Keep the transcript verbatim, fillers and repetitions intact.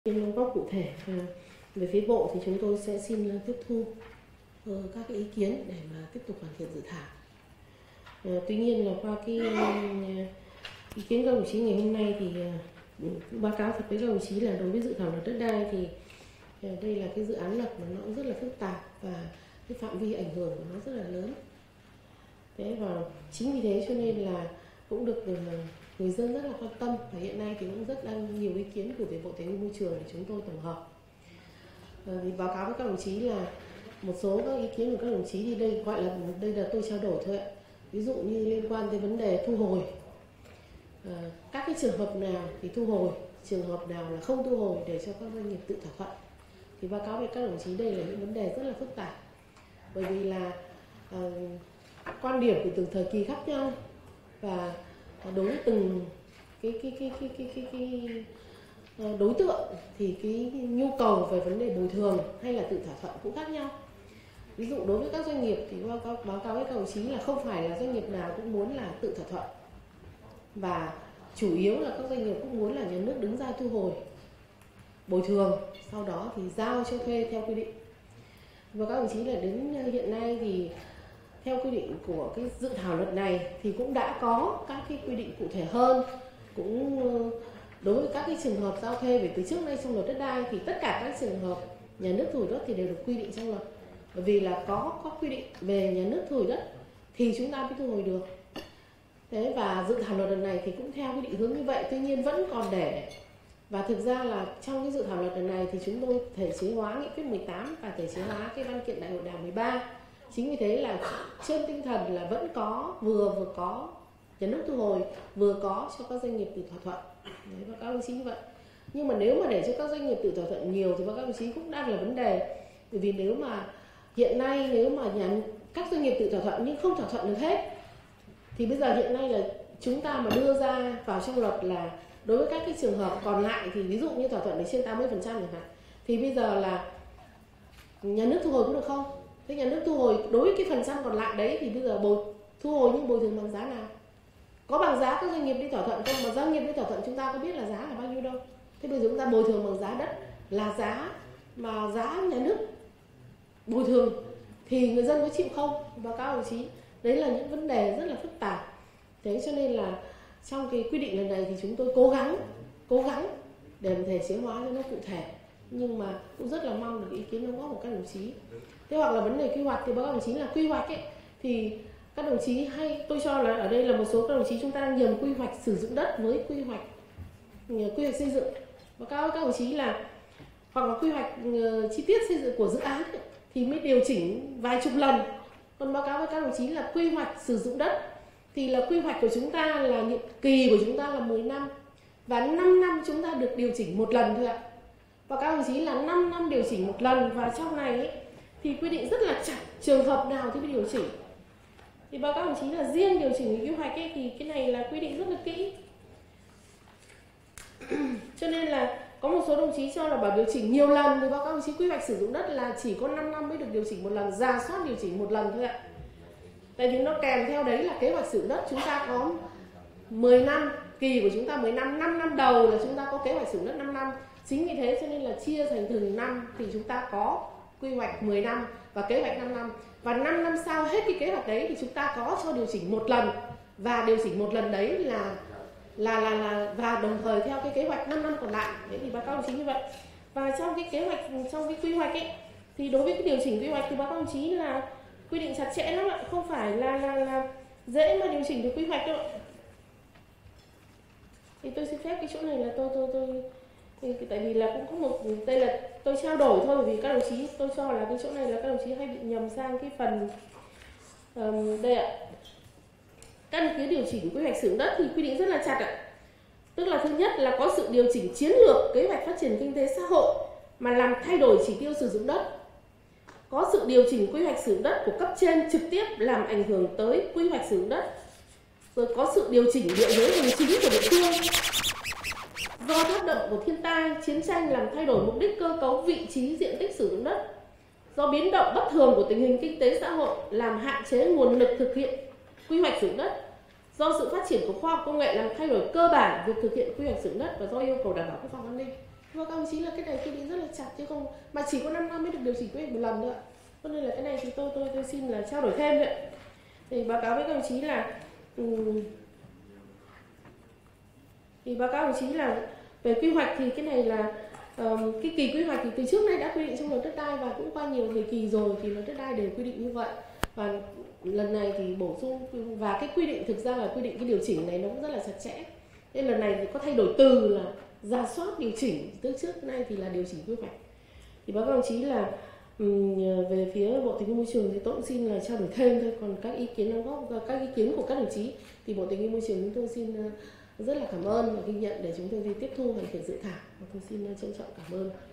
Đóng góp cụ thể về phía Bộ thì chúng tôi sẽ xin tiếp thu các cái ý kiến để mà tiếp tục hoàn thiện dự thảo. Tuy nhiên là qua cái ý kiến các đồng chí ngày hôm nay thì báo cáo thật với các đồng chí là đối với dự thảo luật đất đai thì đây là cái dự án luật mà nó cũng rất là phức tạp và cái phạm vi ảnh hưởng của nó rất là lớn. Thế và chính vì thế cho nên là cũng được người dân rất là quan tâm, và hiện nay thì cũng rất đang nhiều ý kiến của Bộ Tài nguyên Môi trường để chúng tôi tổng hợp. À, thì báo cáo với các đồng chí là một số các ý kiến của các đồng chí thì đây gọi là đây là tôi trao đổi thôi ạ. Ví dụ như liên quan tới vấn đề thu hồi, à, các cái trường hợp nào thì thu hồi, trường hợp nào là không thu hồi để cho các doanh nghiệp tự thỏa thuận. Thì báo cáo với các đồng chí đây là những vấn đề rất là phức tạp, bởi vì là à, quan điểm của từng thời kỳ khác nhau, và đối với từng cái cái cái cái cái cái, cái đối tượng thì cái nhu cầu về vấn đề bồi thường hay là tự thỏa thuận cũng khác nhau. Ví dụ đối với các doanh nghiệp thì báo cáo, báo cáo với các đồng chí là không phải là doanh nghiệp nào cũng muốn là tự thỏa thuận, và chủ yếu là các doanh nghiệp cũng muốn là nhà nước đứng ra thu hồi bồi thường, sau đó thì giao cho thuê theo quy định. Và các đồng chí là đến hiện nay thì theo quy định của cái dự thảo luật này thì cũng đã có các cái quy định cụ thể hơn. Cũng đối với các cái trường hợp giao thuê về từ trước nay trong luật đất đai thì tất cả các trường hợp nhà nước thu hồi đất thì đều được quy định trong luật, bởi vì là có có quy định về nhà nước thu hồi đất thì chúng ta mới thu hồi được. Thế và dự thảo luật lần này thì cũng theo cái định hướng như vậy, tuy nhiên vẫn còn để. Và thực ra là trong cái dự thảo luật lần này thì chúng tôi thể chế hóa nghị quyết mười tám và thể chế hóa cái văn kiện đại hội đảng mười ba. Chính vì thế là trên tinh thần là vẫn có, vừa vừa có nhà nước thu hồi, vừa có cho các doanh nghiệp tự thỏa thuận. Đấy, và các đồng chí như vậy. Nhưng mà nếu mà để cho các doanh nghiệp tự thỏa thuận nhiều thì các đồng chí cũng đang là vấn đề. Bởi vì nếu mà hiện nay nếu mà nhà các doanh nghiệp tự thỏa thuận nhưng không thỏa thuận được hết, thì bây giờ hiện nay là chúng ta mà đưa ra vào trong luật là đối với các cái trường hợp còn lại thì ví dụ như thỏa thuận được trên tám mươi phần trăm chẳng hạn, thì bây giờ là nhà nước thu hồi cũng được không? Thế nhà nước thu hồi đối với cái phần trăm còn lại đấy thì bây giờ bồi thu hồi nhưng bồi thường bằng giá nào? Có bằng giá các doanh nghiệp đi thỏa thuận không? Mà doanh nghiệp đi thỏa thuận chúng ta có biết là giá là bao nhiêu đâu. Thế bây giờ chúng ta bồi thường bằng giá đất là giá mà giá nhà nước bồi thường thì người dân có chịu không? Và các đồng chí, đấy là những vấn đề rất là phức tạp. Thế cho nên là trong cái quy định lần này thì chúng tôi cố gắng cố gắng để thể chế hóa cho nó cụ thể, nhưng mà cũng rất là mong được ý kiến đóng góp của các đồng chí. Thế hoặc là vấn đề quy hoạch thì các đồng chí là quy hoạch ấy thì các đồng chí hay, tôi cho là ở đây là một số các đồng chí chúng ta đang nhầm quy hoạch sử dụng đất với quy hoạch quy hoạch xây dựng. Và các các đồng chí là hoặc là quy hoạch uh, chi tiết xây dựng của dự án ấy, thì mới điều chỉnh vài chục lần. Còn báo cáo với các đồng chí là quy hoạch sử dụng đất thì là quy hoạch của chúng ta là nhiệm kỳ của chúng ta là mười năm, và năm năm chúng ta được điều chỉnh một lần thôi ạ. Và các đồng chí là năm năm điều chỉnh một lần, và trong này ấy, thì quy định rất là chặt trường hợp nào thì mới điều chỉnh. Thì báo cáo đồng chí là riêng điều chỉnh quy hoạch ấy, thì cái này là quy định rất là kỹ. Cho nên là có một số đồng chí cho là bảo điều chỉnh nhiều lần, thì báo cáo đồng chí quy hoạch sử dụng đất là chỉ có năm năm mới được điều chỉnh một lần, rà soát điều chỉnh một lần thôi ạ. Tại vì nó kèm theo đấy là kế hoạch sử dụng đất chúng ta có mười năm, kỳ của chúng ta mười năm, năm năm đầu là chúng ta có kế hoạch sử dụng đất năm năm. Chính vì thế cho nên là chia thành từng năm thì chúng ta có quy hoạch mười năm và kế hoạch năm năm. Và năm năm sau hết cái kế hoạch đấy thì chúng ta có cho điều chỉnh một lần, và điều chỉnh một lần đấy là là là, là và đồng thời theo cái kế hoạch năm năm còn lại. Đấy thì báo cáo đồng chí như vậy. Và trong cái kế hoạch, trong cái quy hoạch ấy thì đối với cái điều chỉnh quy hoạch thì báo cáo đồng chí là quy định chặt chẽ lắm ạ, không phải là là là dễ mà điều chỉnh được quy hoạch đâu ạ. Thì tôi xin phép cái chỗ này là tôi tôi tôi thì, tại vì là cũng có một, đây là tôi trao đổi thôi, vì các đồng chí tôi cho là cái chỗ này là các đồng chí hay bị nhầm sang cái phần um, đây ạ. Căn cứ điều chỉnh quy hoạch sử dụng đất thì quy định rất là chặt ạ. Tức là thứ nhất là có sự điều chỉnh chiến lược kế hoạch phát triển kinh tế xã hội mà làm thay đổi chỉ tiêu sử dụng đất. Có sự điều chỉnh quy hoạch sử dụng đất của cấp trên trực tiếp làm ảnh hưởng tới quy hoạch sử dụng đất. Rồi có sự điều chỉnh địa giới hành chính của địa phương do tác động của thiên tai, chiến tranh làm thay đổi mục đích, cơ cấu, vị trí, diện tích sử dụng đất. Do biến động bất thường của tình hình kinh tế xã hội làm hạn chế nguồn lực thực hiện quy hoạch sử dụng đất. Do sự phát triển của khoa học công nghệ làm thay đổi cơ bản việc thực hiện quy hoạch sử dụng đất, và do yêu cầu đảm bảo quốc phòng an ninh. Và các đồng chí là cái này quy định rất là chặt chứ không, mà chỉ có năm năm mới được điều chỉnh quy định một lần nữa. Cho nên là cái này thì tôi tôi tôi xin là trao đổi thêm đấy. Thì báo cáo với các đồng chí là um, thì báo cáo đồng chí là về quy hoạch thì cái này là um, cái kỳ quy hoạch thì từ trước nay đã quy định trong luật đất đai và cũng qua nhiều thời kỳ rồi thì luật đất đai đều quy định như vậy. Và lần này thì bổ sung, và cái quy định thực ra là quy định cái điều chỉnh này nó cũng rất là chặt chẽ. Nên lần này thì có thay đổi từ là rà soát điều chỉnh, từ trước nay thì là điều chỉnh quy hoạch. Thì báo cáo đồng chí là um, về phía Bộ Tài nguyên Môi trường thì tôi cũng xin là trao đổi thêm thôi. Còn các ý kiến đóng góp, các ý kiến của các đồng chí thì Bộ Tài nguyên Môi trường chúng tôi xin uh, rất là cảm ơn và ghi nhận để chúng tôi đi tiếp thu hoàn thiện dự thảo. Và tôi xin trân trọng cảm ơn.